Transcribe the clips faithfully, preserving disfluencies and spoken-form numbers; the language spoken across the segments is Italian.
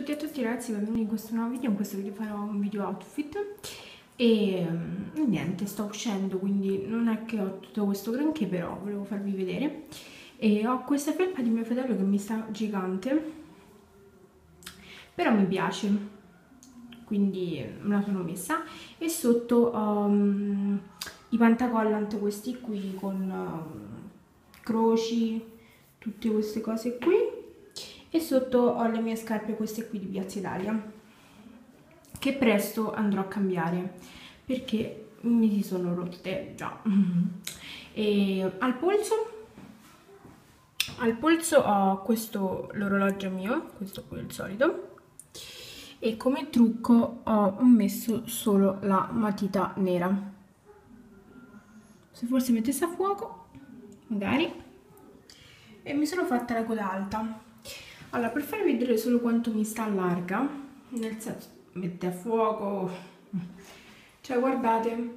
tutti e a tutti ragazzi, benvenuti in questo nuovo video. In questo video farò un video outfit e um, niente, sto uscendo, quindi non è che ho tutto questo granché, però volevo farvi vedere. E ho questa felpa di mio fratello che mi sta gigante, però mi piace, quindi me la sono messa. E sotto ho um, i pantacollant, questi qui con um, croci, tutte queste cose qui. E sotto ho le mie scarpe, queste qui di Piazza Italia, che presto andrò a cambiare perché mi si sono rotte già. E al polso, al polso ho questo, l'orologio mio, questo qui è il solito, e come trucco ho messo solo la matita nera. Se forse mettesse a fuoco, magari. E mi sono fatta la coda alta. Allora, per farvi vedere solo quanto mi sta larga, nel senso, mette a fuoco, cioè guardate,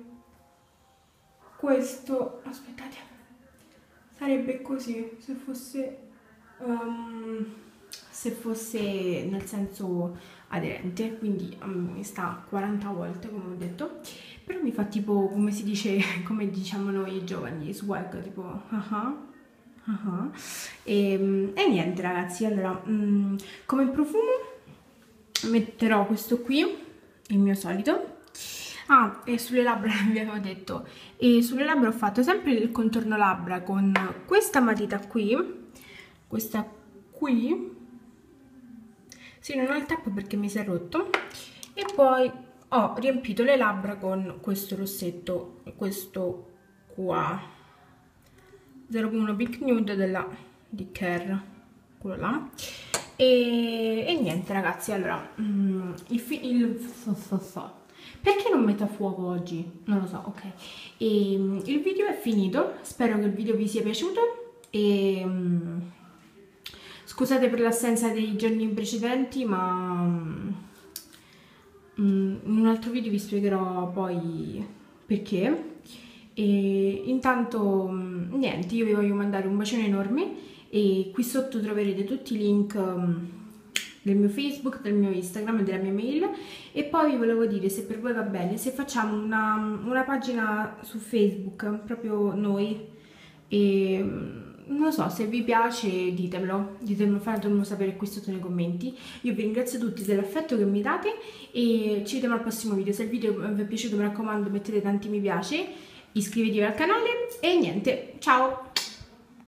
questo, aspettate, sarebbe così se fosse, um, se fosse nel senso aderente, quindi um, mi sta quaranta volte come ho detto, però mi fa tipo, come si dice, come diciamo noi giovani, swag, tipo, uh-huh. Uh-huh. e, e niente ragazzi, allora mh, come profumo metterò questo qui, il mio solito. Ah, e sulle labbra vi avevo detto, e sulle labbra ho fatto sempre il contorno labbra con questa matita qui, questa qui, sì, non ho il tappo perché mi si è rotto, e poi ho riempito le labbra con questo rossetto, questo qua zero uno Pink Nude della di Care, quello là. E, e niente ragazzi, allora mm, il, il so, so, so. Perché non metto a fuoco oggi? Non lo so, ok. E, il video è finito, spero che il video vi sia piaciuto e mm, scusate per l'assenza dei giorni precedenti, ma mm, in un altro video vi spiegherò poi perché. E intanto niente, io vi voglio mandare un bacione enorme e qui sotto troverete tutti i link um, del mio Facebook, del mio Instagram e della mia mail. E poi vi volevo dire, se per voi va bene, se facciamo una, una pagina su Facebook, proprio noi, e non lo so, se vi piace ditemelo, ditemelo, fatemelo sapere qui sotto nei commenti. Io vi ringrazio tutti dell'affetto che mi date e ci vediamo al prossimo video. Se il video vi è piaciuto, mi raccomando, mettete tanti mi piace, iscrivetevi al canale e niente, ciao!